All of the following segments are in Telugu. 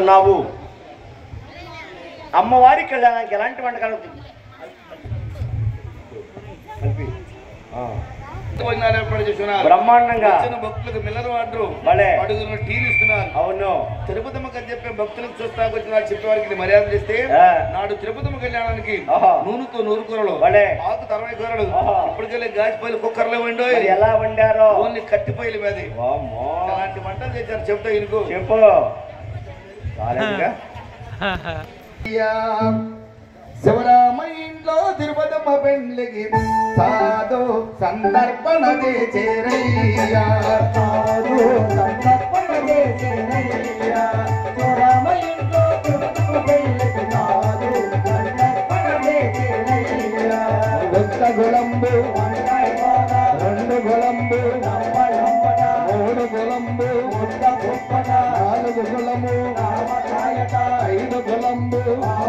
చేస్తున్నావు? అమ్మవారి కళ్యాణానికి ఎలాంటి వంటకాలు బ్రహ్మాండంగా భక్తులకు మిల్లర్ వాటర్ అడుగుతున్న టీలు ఇస్తున్నారు. అవును, తిరుపతమ్మకి అని చెప్పే భక్తులకు చూస్తాకు వచ్చిన చెప్పేవారికి మర్యాద చేస్తే నాడు తిరుపతమ్మ కళ్యాణానికి నూనెతో 100 కూరలు, ఆకు 60 కూరలు, ఇప్పటికెళ్ళి గాజిపోయిలు కుక్కర్లో వండో ఎలా వండారో ఓన్లీ కట్టిపోయిల మీద అలాంటి వంటలు చేశారు. చెప్తా ఇనుకో చెప్పు. శివరామ ఇంట్లో తిరుపతమ్మ పెండ్లికి సాధు సందర్పణ చేరయ్యా, సాధు సందర్పణ చేరయ్యా. శివరామ ఇంట్లో తిరుపతమ్మ పెండ్లికి సాధు సందర్పణ చేరయ్యా. ఒక్క గులంబు 2 గులంబు 3 గులంబు 4 గులము 5 గులంబు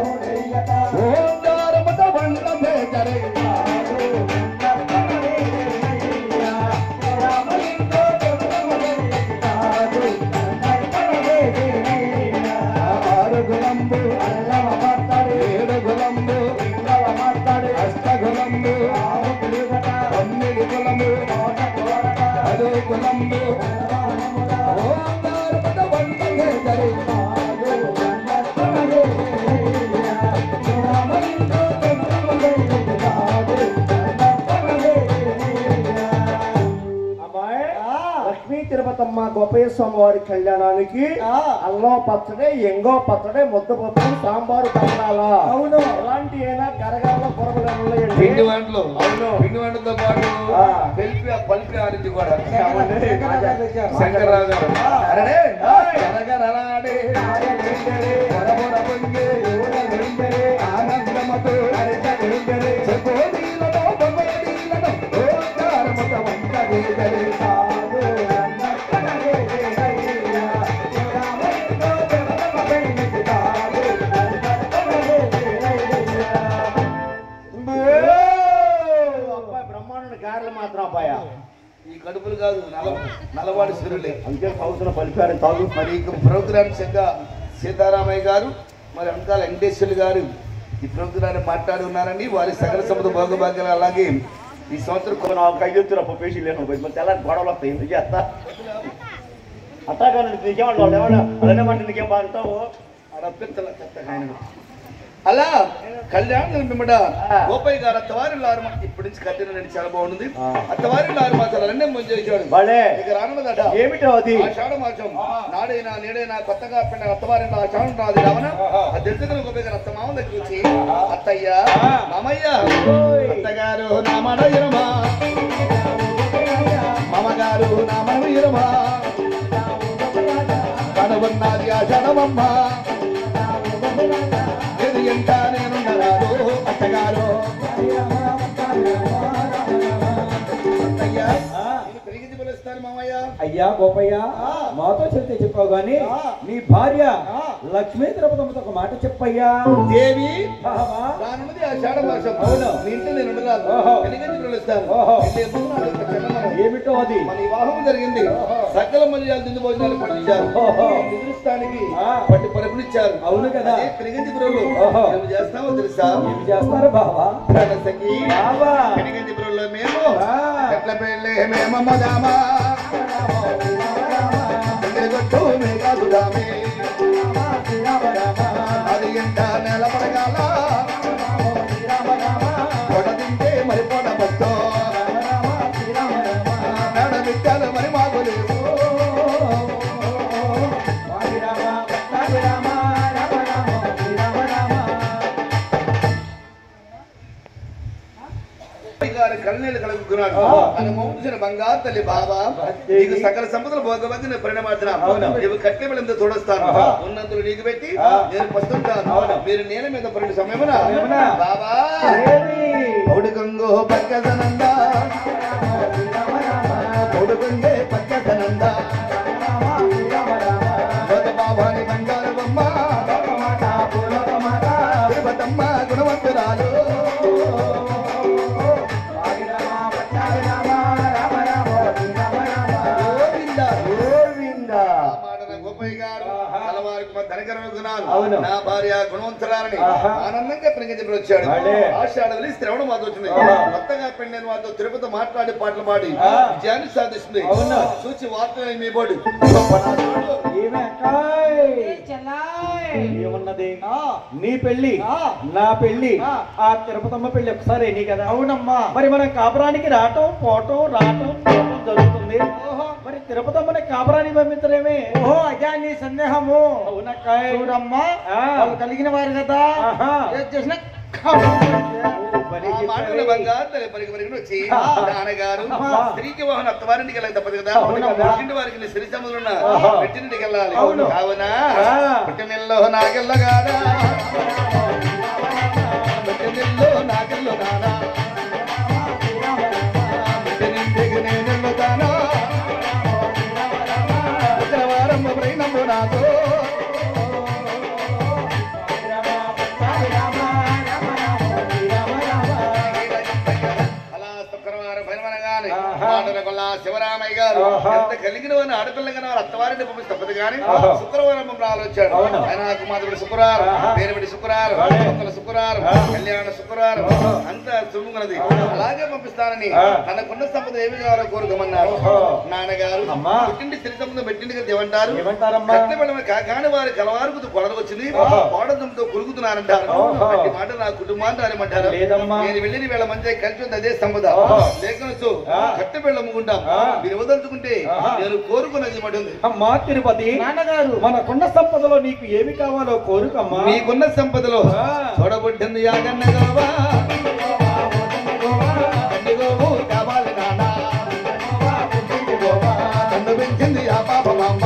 తిరుపతమ్మ గోపయ్య స్వామి వారి కళ్యాణానికి అల్లం పచ్చడి, ఎంగో పచ్చడి, ముద్ద పచ్చడి, సాంబారు పచ్చడాల. అవును, ఎలాంటి అయినా కరగాల పొరగలు పిండి వంటలు. అవును, పిండి వంటలతో పాటు పల్పి ఆరెంజ్ కూడా శంకర్రావు గారు ఆనందమతో మాత్రం అబ్బాయా ఈ కడుపులు కాదు నలవాడి సిరులే. అంతే సంవత్సరం పలిపారు తాగు. మరి ప్రోగ్రామ్ సంఘ సీతారామయ్య గారు, మరి అంకాల వెంకటేశ్వర్లు గారు ఈ ప్రోగ్రాన్ని మాట్లాడి ఉన్నారండి. వారి సకల సముద్ర భోగభాగ్యాలు. అలాగే ఈ సంవత్సరం నాకు 5 ఎత్తున పేషీ లేకుండా తెల్లారి గొడవలు వస్తాయి. ఎందుకు చేస్తా అట్టా కానీ నీకేమన్నా ఏమన్నా అలానే నీకేం బాగుంటావు అడపిత్తల చెత్తగా అలా కళ్యాణం మిమ్మడ గోపయ్య గారు అత్తవారి లారు ఇప్పటి నుంచి కట్టిన చాలా బాగుంది. అత్తవారి లారు మాసాలు 2 ముందు చేశాడు. ఇక రానున్నదట ఏమిటో అది ఆషాఢ మాసం నాడైనా నేడైనా కొత్తగా పెట్టిన అత్తవారి ఆషాఢం రాదు రావణ ఆ తెలుసుకున్న గోపయ్య గారు అత్త మామ దగ్గర వచ్చి అత్తయ్య మామయ్య అత్తగారు నా మనయరమా మామగారు నా మనవీరమా కనుగొన్నది ఆషాఢమమ్మ ఎంత నేనుండరాదు అత్తగారు. అయ్యా గోపయ్య, మాతో చెప్తే చెప్పావు గాని నీ భార్య లక్ష్మీ తిరుపతమ్మతో ఒక మాట చెప్పయ్యా. దేవి ఏమిటో అది మన వివాహం జరిగింది. సకల మర్యాదలు తిండి భోజనాలు పట్టించారు. ఎదురుస్తానికి పట్టి పరుపునిచ్చారు. అవును కదా. పెరిగించిపురంలో ఏమి చేస్తామో తెలుసా? ఏమి చేస్తారు బావా? పెరిగించిపురంలో మేము ఎట్ల పెళ్ళే మేమమ్మదామా అది ఎంత నెలపడగాల పొడ తింటే మరి పొడ పట్టో నడమిట్టాలు మరి మాగులేవు. కళ్ళనీళ్ళు కలుగుతున్నాడు. తన మౌంచిన బంగారు తల్లి బాబా నీకు సకల సంపదలు భోగవద్దు నేను పరిణమాడుతున్నా. నీవు కట్టే వెళ్ళంతా తోడొస్తాను. ఉన్నంతలో నీకు పెట్టి నేను పస్తుంటాను. మీరు నేల మీద పడిన సమయమున బాబా పౌడుకంగో పక్కదనంద పౌడుకంగే పక్కదనంద బాబాని బంగారు బొమ్మ తిరుపతమ్మ గుణవంతురాలు. గోపయ్య గారు ధనకరణ నా భార్య గుణవంతురాలని ఆనందంగా ప్రగతి వచ్చాడు. ఆషాఢ శ్రవణ మాత వచ్చింది. కొత్తగా పెళ్ళైన వాళ్ళతో తిరుపతి మాట్లాడి పాటలు పాడి విజయాన్ని సాధిస్తుంది. చూచి వార్తలు మీ బోడు ఏమన్నది? నీ పెళ్లి నా పెళ్లి ఆ తిరుపతమ్మ పెళ్లి ఒకసారి నీ కదా. అవునమ్మా. మరి మనం కాపురానికి రావటం రావటం జరుగుతుంది. మరి తిరుపతమ్మని కాపురానికి పంపించలేమే? ఓహో అదే నీ సందేహము. అవునక్కాయ్. చూడమ్మా వాళ్ళు కలిగిన వారు కదా. చేసిన నాన్నగారు స్త్రీకి వాహన అత్తవారింటికి వెళ్ళాలి తప్పదు కదా. పుట్టింటి వారికి శ్రీ సముద్రం పెట్టింటికి వెళ్ళాలి. కావున పుట్టినెల్లో నాగెల్లగారా పుట్టినెల్లో నాగెల్లో నానా పుట్టినింటికి నేనెళ్ళుతానా ఉత్తరవారం బ్రైనము నాతో శివరామయ్య గారు ఎంత కలిగిన వారిని ఆడపిల్లగా వారు అత్తవారిని పంపి తప్పదు కానీ శుక్రవారం ఆలోచాడు. ఆయన కుమారుడు శుక్రవారం, పేరుబడి శుక్రవారం, భక్తుల శుక్రవారం, కళ్యాణ శుక్రవారం అంతా సుముకున్నది. అలాగే పంపిస్తానని తనకున్న సంపద ఏమి కావాలో కోరుకోమన్నారు. నాన్నగారు పుట్టింటి స్థితి సంబంధం పెట్టింటిగా ఏమంటారు? కాని వారి కలవారుకు కొడలు వచ్చింది, కోడదంతో కురుగుతున్నారంటారు. అట్టి మాట నా కుటుంబాన్ని అనమంటారు. నేను వెళ్ళిన వేళ మంచి కలిసి ఉంది అదే సంపద లేఖనొచ్చు కట్టె పెళ్ళ అమ్ముకుంటాం. మీరు వదలుచుకుంటే నేను కోరుకున్నది మటుంది. అమ్మా తిరుపతి నాన్నగారు మనకున్న సంపదలో నీకు ఏమి కావాలో కోరుకమ్మా. నీకున్న సంపదలో చూడబుడ్డింది యాగన్న గోవా కావాలి నాన్న తండ్రి పెంచింది ఆ పాప మామ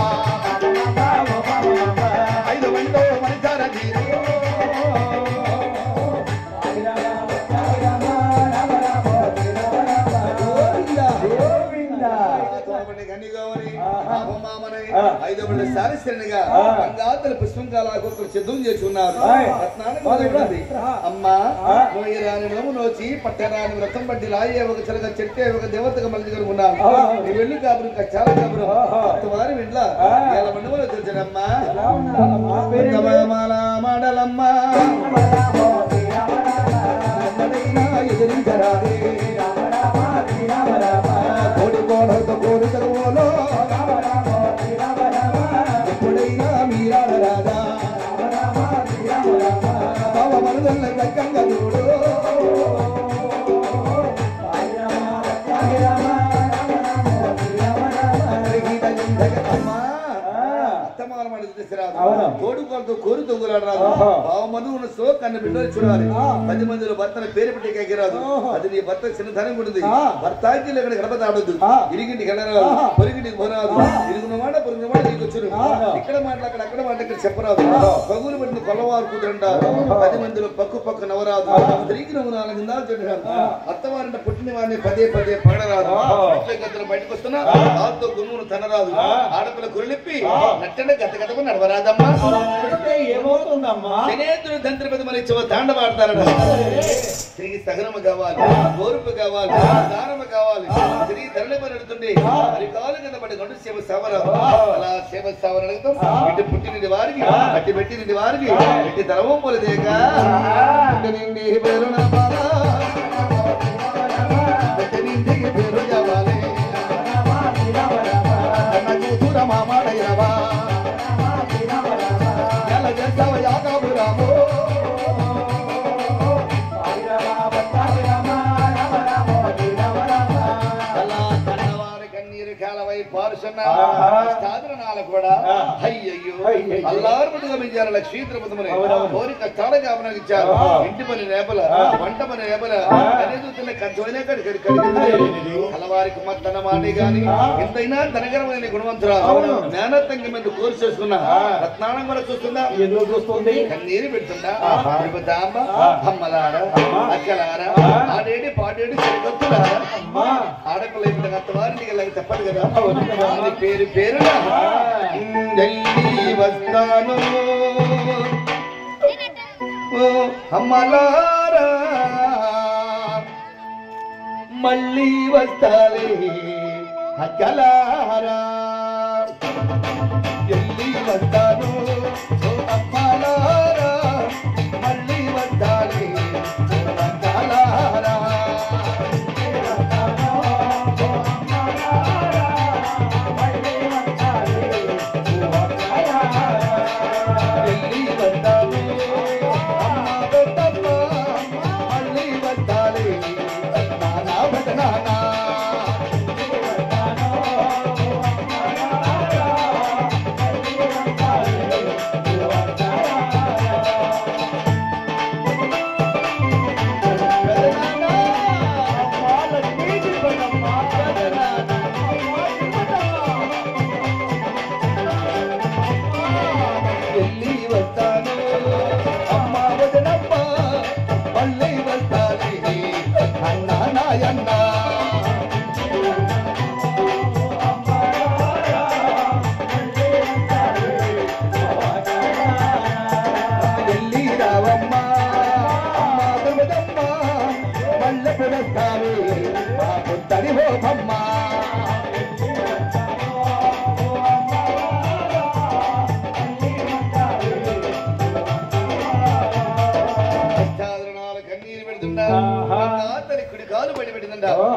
5 మందో మనిషార తీరు సారిశ్రేణిగా బంగాతల పుష్పంకాలకు సిద్ధం చేసి ఉన్నారు. అమ్మా నోయరాని నోము నోచి పట్టరాని వ్రతం బట్టి లాయే ఒక చిలక చెట్టే ఒక దేవతగా మళ్ళీ ఉన్నాను. నీ వెళ్ళి కాబరు చాలా కాబరు వారి ఇంట్లో ఎలా మండమలో తెలిసానమ్మా మాడలమ్మా ఎదిరించరాదే కోడి కోడతో కోడి చదువులో ఎప్పుడైనా మీరాడ రాదా బావ మరుదల్ల దక్కంగా చూడు కోడుకోలతో కోరు తొంగులాడు రాదు. బావ మంది ఉన్న సో కన్ను బిడ్డలు చూడాలి. 10 మందిలో భర్తన పేరు పెట్టి ఎగిరాదు. అది నీ భర్త చిన్నతనం ఉంటుంది. భర్తకి అక్కడ గడప దాడొద్దు. ఇరిగింటికి వెళ్ళరాదు, పొరిగింటికి పోరాదు. ఇరుగున్న మాట పొరిగిన మాట నీకు వచ్చును. ఇక్కడ మాటలు అక్కడ మాట ఇక్కడ చెప్పరాదు. పగులు పట్టిన కొల్లవారు కూతురంటారు. 10 మందిలో పక్కు నవరాదు. స్త్రీకి నువ్వు 4 నిందాలు చెప్పారు. అత్తవారింట పుట్టిన వారిని పదే పగడరాదు. గద్దలు బయటకు వస్తున్నా దాంతో గుమ్మును తనరాదు. ఆడపిల్ల గురిలిప్పి నట్టంటే గత నడవరాదమ్మా. ఏమవుతుందమ్మా? శనేంద్రుడు తంత్రిపతి మరి తాండవాడతారట. స్త్రీకి సగనము కావాలి, ఓర్పు కావాలి, దానము కావాలి. స్త్రీ తరలి పని అడుగుతుండే అరికాలు కింద పడి గండు సేవ సవరాలు. అలా సేవ సవర అడుగుతాం. ఇటు పుట్టినది వారికి అట్టి పెట్టినది వారికి ఇటు తరవం పోలేదేక పేరు పేరు జావాలి కూతుర మామాడయ్యవా కూడా అయ్యయ్యో అల్లారుగా మించారు. లక్ష్మీ తిరుపతిమని కోరిక చాలా గమనించారు. ఇంటి పని రేపల వంట పని రేపల అనేదుతున్న కంచమైనా కలవారికి మత్తన మాటే గాని ఎంతైనా ధనకరమైన గుణవంతురాలు జ్ఞానత్తంగా మీద కోరి చేసుకున్నా రత్నానం కూడా చూస్తుందా? ఎందుకు చూస్తుంది? కన్నీరు పెడుతుందా? తిరుపతాంబ అమ్మలార అక్కలారా ఆడేడి పాడేడి చెరుకొత్తులారా ఆడపిల్ల ఇప్పుడు అత్తవారింటికి వెళ్ళక తప్పదు కదా. పేరు పేరున వస్తాను అమ్మలారా మళ్ళీ వస్తాలే అక్కలారా ఢిల్లీ వస్తాను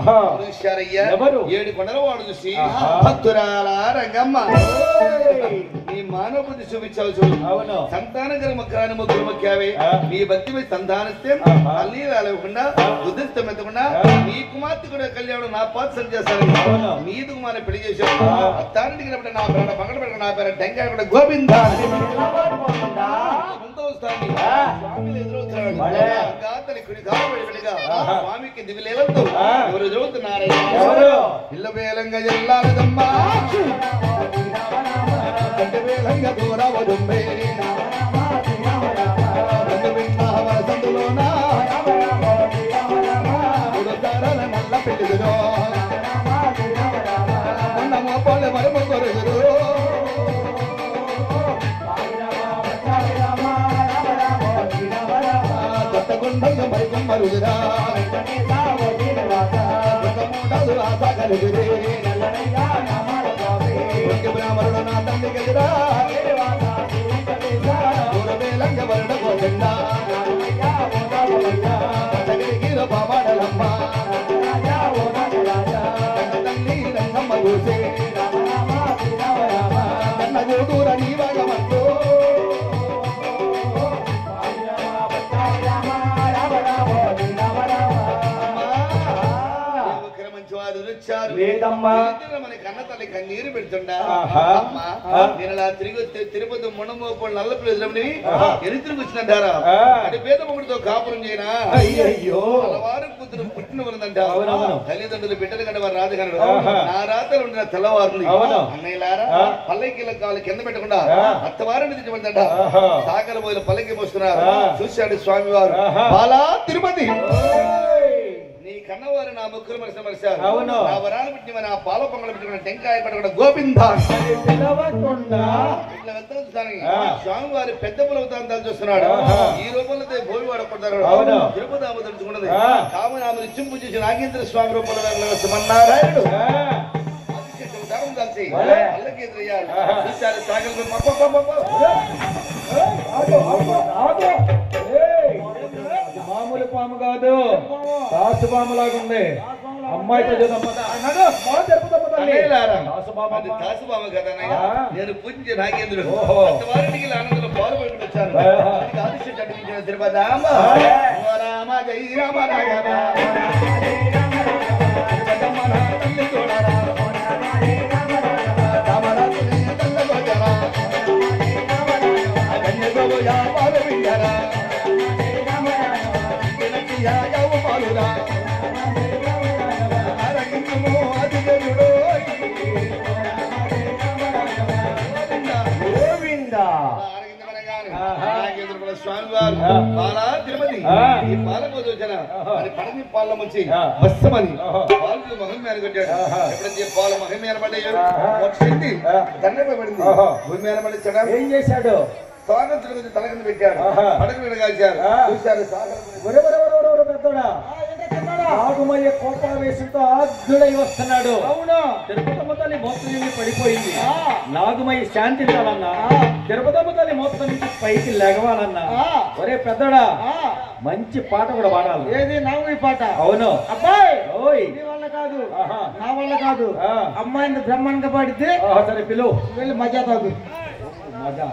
చూశారయ్యా ఎవరు? 7 కొండల వాడు చూసి భక్తురాల రంగమ్మ నీ మానవ బుద్ధి చూపించావు చూడు. అవును. సంతాన గర్మకాని ముగ్గురు ముఖ్యావే నీ భక్తి మీద సంతానిస్తే తల్లి రాలేకుండా బుద్ధిస్తం ఎత్తకుండా నీ కుమార్తె కూడా కళ్యాణం నా పాత సరి చేస్తాను నీదు కుమార్ని పెళ్లి చేశావు. అత్తానికి నా పేరు పక్కన పెట్ట నా పేరు టెంకాయ కూడా గోవింద స్వామికి దివిలేలతో ఎవరు చదువుతున్నారయ్యా ఇళ్ళ వేలంగా ఎల్లాలదమ్మా వేలంగా దూరవదుంబే నల్ల పెళ్ళిదో మొన్న పోలే మరమ కొరుగుదు కొత్తగుండంగా మరికం మరుగురా మూడలు ఆశ కలుగురే బ్రాహ్మణుడు నా తల్లి గదిరా దూరవేలంగా వరుడ గోవిందా గిరిగిర బాబాడలమ్మ తల్లి రంగమ్మ చూసే కన్న గోదూర నీవగమంటూ మన కన్న తల్లి కన్నీరు పెడుతుండా నేను అలా తిరిగి వస్తే తిరుపతి మొండమోపడు నల్ల ప్రజలని ఎరితిరిగి వచ్చినంటారా అది పేద మొగుడితో కాపురం చేయనా అలవారు కూతురు పుట్టిన ఉన్నదంట తల్లిదండ్రులు బిడ్డలు కంటే వారు రాదు కనడు నా రాతలు ఉండిన తెల్లవారుని అన్నయ్యలారా పల్లెకీల కాలు కింద పెట్టకుండా అత్తవారిని తెచ్చిపడిందంట సాగర పోయిన పల్లెకి మోస్తున్నారు చూశాడు స్వామి వారు బాలా తిరుపతి కన్నవారు నా ముక్కులు మరిశారు నా వరాలు పెట్టి నా పాల పొంగలు పెట్టుకున్న టెంకాయ పట్టుకున్న గోవింద స్వామి వారి పెద్ద పులవతాంతాలు చూస్తున్నాడు ఈ రూపంలో భూమి వాడకుంటారు తిరుపతి ఆమె తెలుసుకున్నది కామని ఆమె నిత్యం పూజించి నాగేంద్ర స్వామి రూపంలో శ్రీమన్నారాయణుడు కలిసి అల్లకి ఎదురయ్యారు చూశారు సాగలు మామూలు పాము కాదు దాసు పాము లాగా ఉంది అమ్మాయితో నేను పూజించే నాగేంద్రుడు వారికి ఆనందంలో పాల్గొని వచ్చాను తిరుపతి రామ రామ జై రామ స్వామి వారు బాలా తిరుమతి ఈ పాలకోదోచన అది పడని పాల మంచి వస్తమని పాలు మహిమేన కట్టాడు ఎప్పుడైతే పాలు మహిమేన పడ్డాయో వచ్చింది దండపై పడింది భూమి పడించాడు ఏం చేశాడు స్వాగతులకు తల కింద పెట్టాడు పడక విడగాల్చారు చూశారు పెద్దడా నాగుమయ్య కోపావేశంతో ఆగ్ధుడై వస్తున్నాడు. అవునా తిరుపతమ్మ తల్లి మోత్తం నుండి పడిపోయింది. నాగుమయ్య శాంతించాలన్నా తిరుపతమ్మ తల్లి మోత్తం నుంచి పైకి లెగవాలన్నా ఒరే పెద్దడా మంచి పాట కూడా పాడాలి. ఏది నాగుమయ్య పాట? అవును అబ్బాయి ఓయ్ నీ వల్ల కాదు నా వల్ల కాదు అమ్మాయిని బ్రహ్మాండంగా పాడితే సరే పిలువు వెళ్ళి మజా తాగు. మజా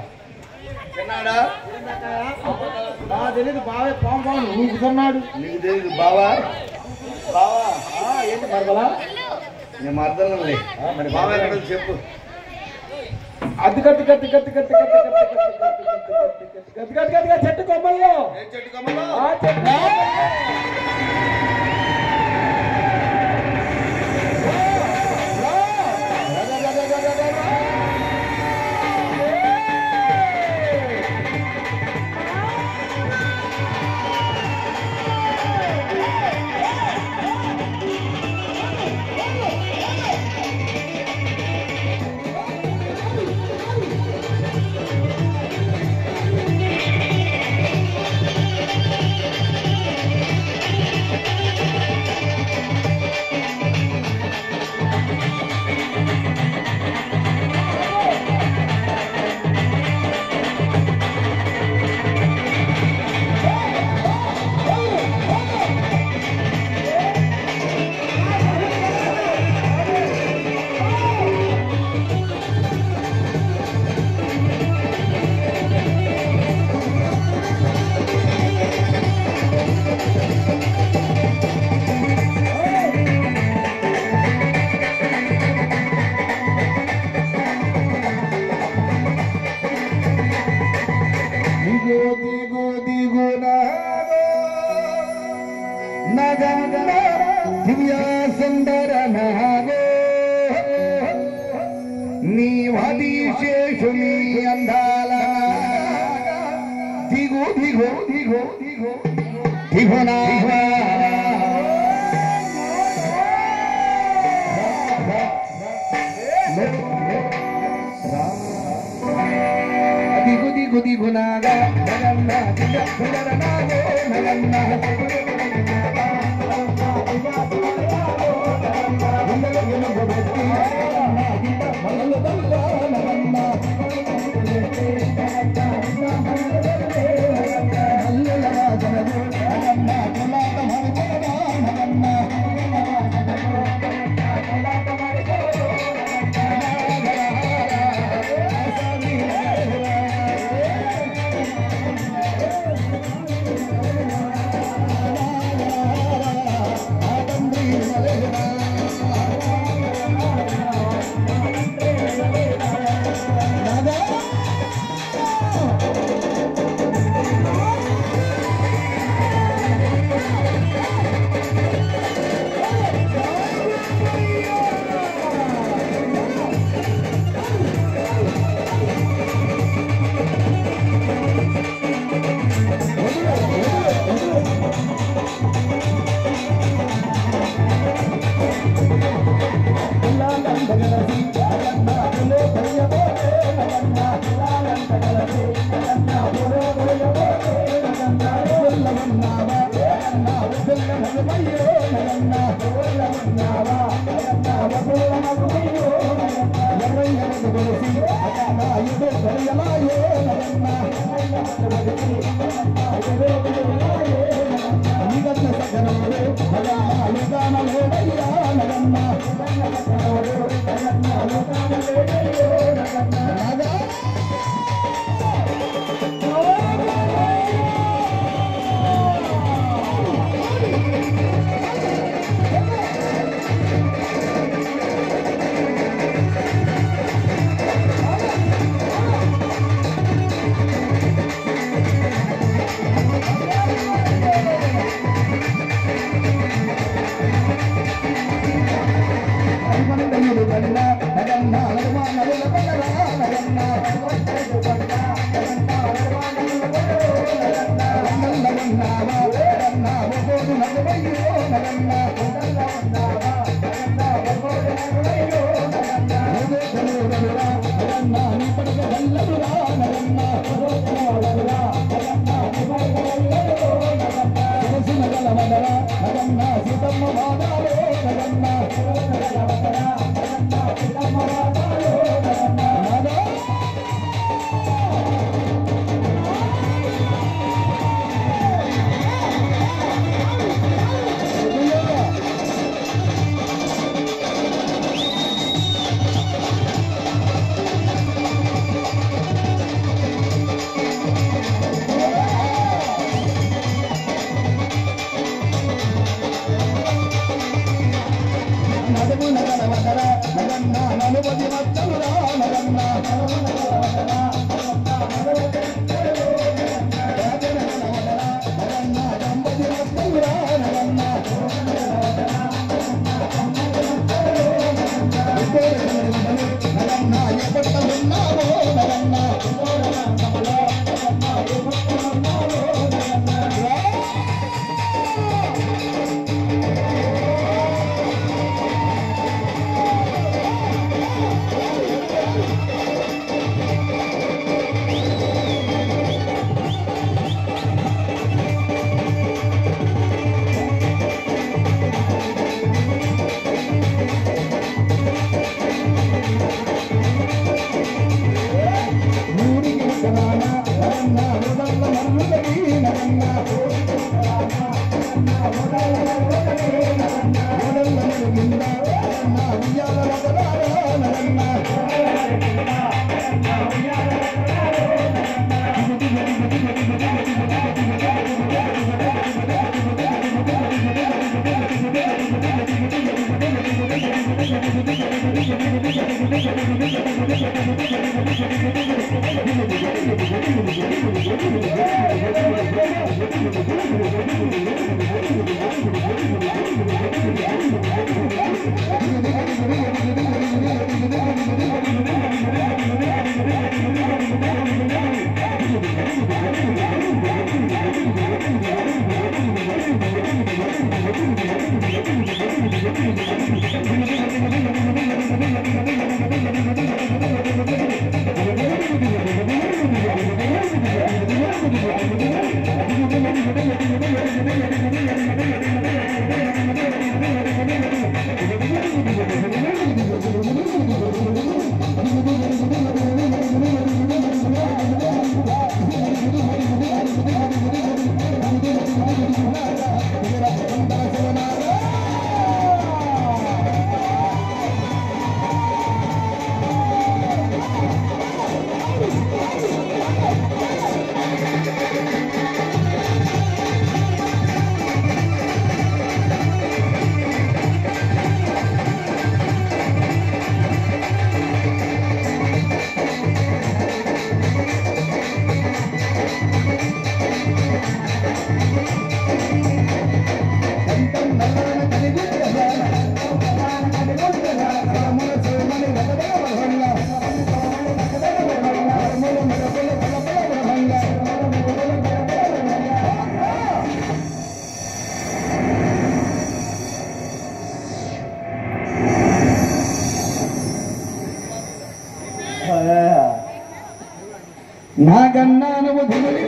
నాకు తెలీదు బావే పాము పాము ఊగుతున్నాడు. నీకు తెలీదు బావా బావా ఏంటి మరదలా? నేను మరదలే మరి బావా ఎక్కడ చెప్పు. అది గట్టి గట్టి గట్టి గట్టి గట్టి గట్టి గట్టి గట్టి గట్టి గట్టిగా చెట్టు కొమ్మల్లో చెట్టు కొమ్మలో చెట్టు దిగు దిగు దిగునా నగన దివ్య సుందర నాగో నీ వాది శేషుని అందాల దిగు దిగు దిగు దిగు దిగునా దిగు దిగు దిగునాగా నగన్న దిగ సుందర నాగో నగన్న Thank you. నాగన్నా నువ్వు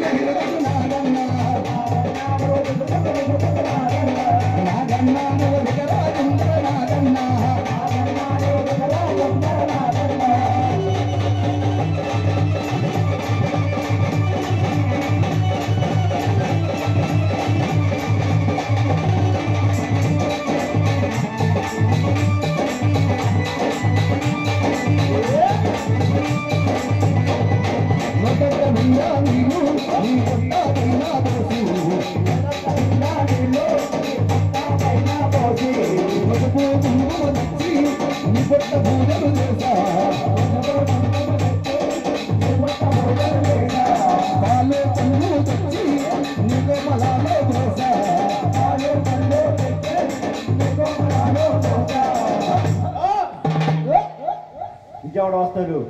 విజయవాడ వస్తాడు.